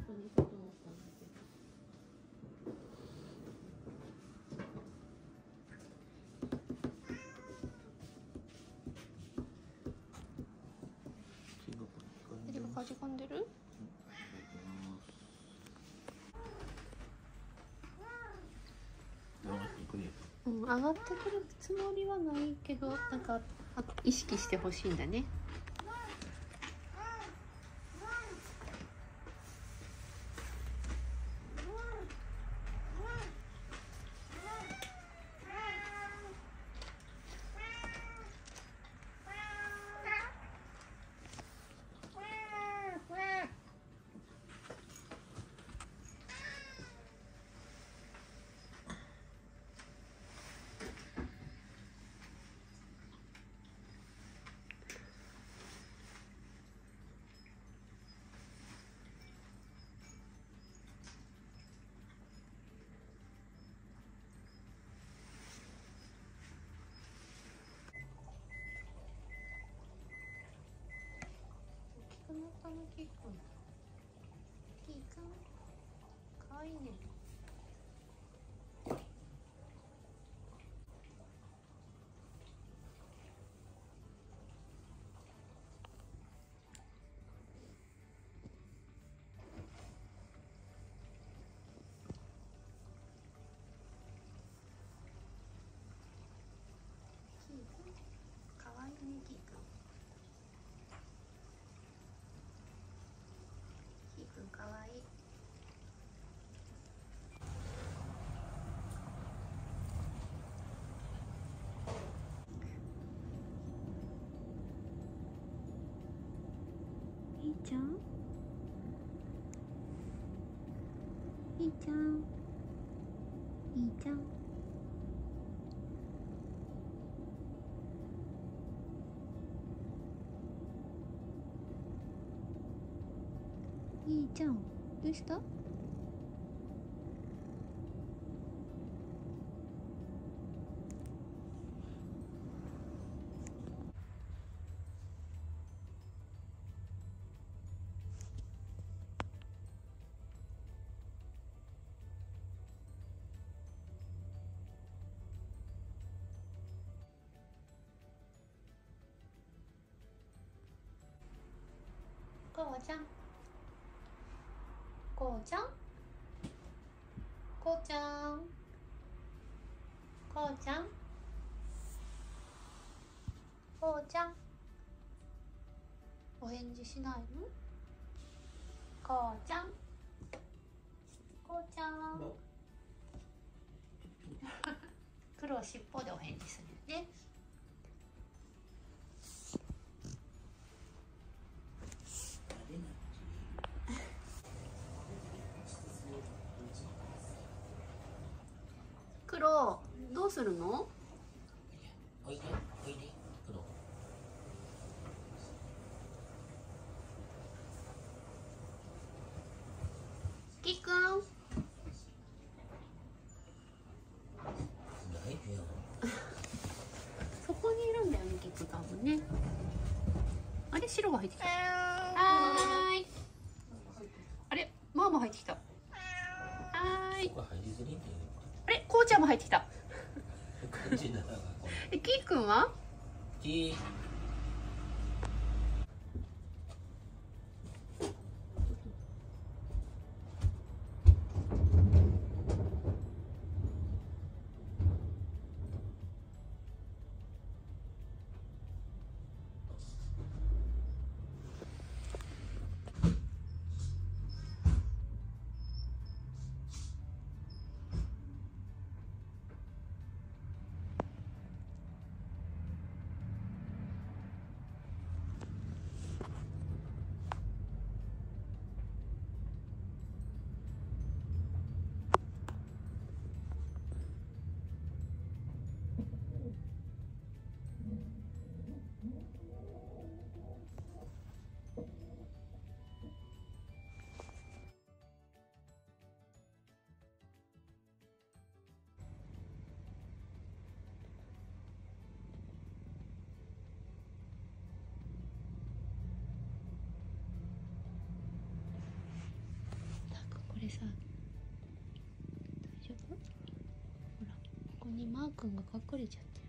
と似たと思ったんだけど。手がかじかんでる？うん、上がってくるつもりはないけど、なんか意識してほしいんだね。大きくなったの、キーくん。キーくん、かわいいね。キーくん、かわいいね、キーくん。キーくんかわいい。いいちゃん、いいちゃん、いいちゃん。いいちゃん、どうした？こうちゃん、こうちゃん、こうちゃん、こうちゃん、こうちゃん。お返事しないの？こうちゃん、こうちゃん。黒は尻尾でお返事するよね。黒、どうするの？ おいで、おいで、黒。 キくん。 大丈夫。 そこにいるんだよね、キくん多分ね。あれ、白が入ってきた。はーい。あれ、ママ入ってきた。はーい。 ここ入りづらいんだよ。 あれ、こうちゃんも入ってきた。 感じだな。 キくんは？ キくんが隠れちゃった。